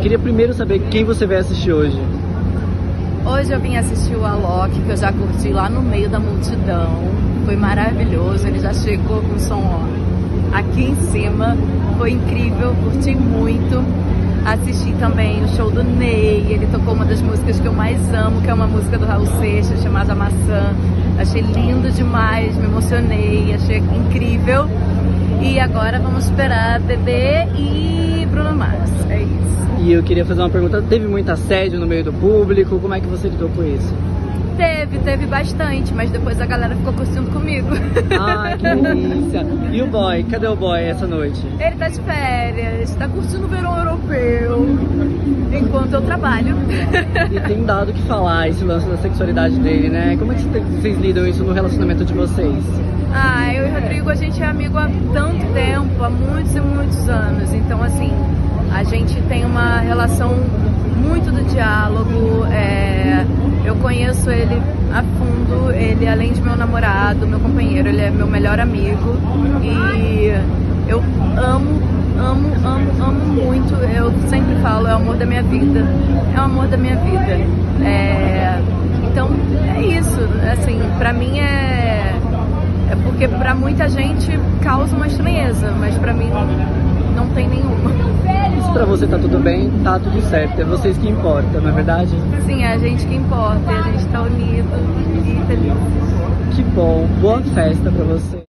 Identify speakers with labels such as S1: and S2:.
S1: queria primeiro saber quem você vai assistir hoje.
S2: Hoje eu vim assistir o Alok, que eu já curti lá no meio da multidão. Foi maravilhoso, ele já chegou com o som aqui em cima. Foi incrível, curti muito. Assisti também o show do Ney, ele tocou uma das músicas que eu mais amo, que é uma música do Raul Seixas, chamada Maçã. Achei lindo demais, me emocionei, achei incrível. E agora vamos esperar Bebê e Bruno Mars, é isso.
S1: E eu queria fazer uma pergunta, teve muito assédio no meio do público? Como é que você lidou com isso?
S2: Teve bastante, mas depois a galera ficou curtindo comigo.
S1: Ai, que delícia! E o boy? Cadê o boy essa noite?
S2: Ele tá de férias, tá curtindo o verão europeu, enquanto eu trabalho.
S1: E tem dado o que falar esse lance da sexualidade dele, né? Como é que vocês lidam isso no relacionamento de vocês?
S2: Ah, eu e o Rodrigo, a gente é amigo há tanto tempo, há muitos e muitos anos. Então, assim, a gente tem uma relação muito do diálogo. Eu conheço ele a fundo, ele além de meu namorado, meu companheiro, ele é meu melhor amigo. E eu amo muito. Eu sempre falo, é o amor da minha vida. É o amor da minha vida. Então, é isso. Assim, pra mim é porque pra muita gente causa uma estranheza, mas pra mim não tem nenhuma.
S1: Se pra você tá tudo bem, tá tudo certo. É vocês que importam, não é verdade?
S2: Sim, é a gente que importa, e a gente tá unido e feliz.
S1: Que bom. Boa festa pra você.